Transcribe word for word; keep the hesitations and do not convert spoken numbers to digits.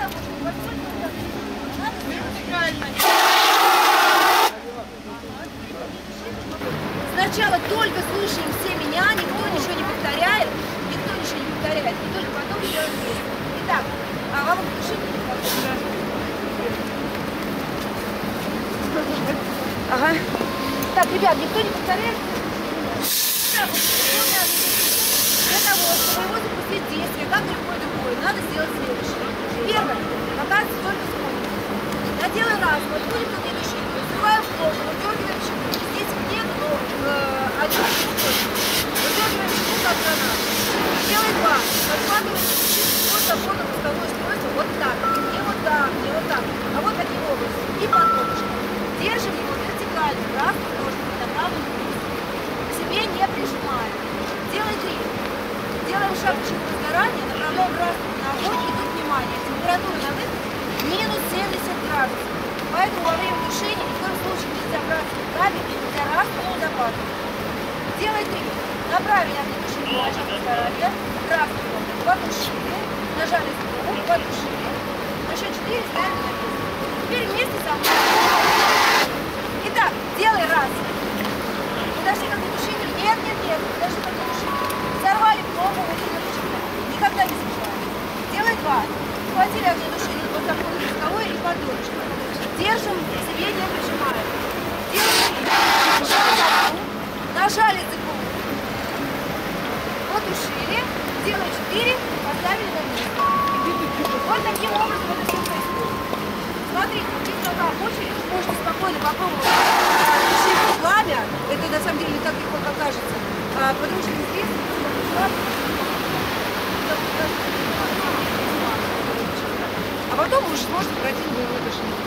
Сначала только слушаем все меня, никто ничего не повторяет, никто ничего не повторяет, и только потом делаем вместе. Итак, а вам дышите? Ага. Так, ребят, никто не повторяет? Так, для того, чтобы его запустить действие, как любой другой, надо сделать следующее. Первое, кататься только скорость. Я делаю раз, вот будет на этой шире, закрываем плохо, выдергиваем щеку. Здесь нет, но э, один выдергиваем щеку как гранату. Делай два, подхватываем вот такое пусковое устройство, вот так, не вот так, не вот так, а вот таким образом. И подножка. Держим его вертикально, красный ножик, направленный вниз. К себе не прижимаем. Делай три. Делаем шапочку возгорания, направляем красную на огонь, и тут внимание, температура на выход минус семьдесят градусов. Поэтому во время тушения ни в коем случае нельзя брать руками, нельзя раска безопасно. Делай три. Направили от тушения на шапку возгорания, красную кнопку потушили, нажали сбоку, потушили. На счет четыре ставим на место. Теперь вместе со мной. Итак, делай раз. Подожди, как тушитель. Нет, нет, нет. Подожди, как тушитель. Сорвали кнопку, выключили. Никогда не забываем. Делай два. Схватили огнетушитель, вот такой пусковой и поддоночка. Держим, себе не прижимаем. Делаем три. Нажали цепку. Потушили. Делаем четыре. Поставили на место. Вот таким образом это все происходит. Смотрите, если вот так очередь, можете спокойно попробовать тушить пламя. Это на самом деле не так легко, как кажется. А, потому что здесь а потом уже сможете пройти на боевое тушение.